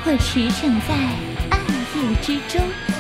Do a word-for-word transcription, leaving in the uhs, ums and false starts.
我驰骋在暗夜之中。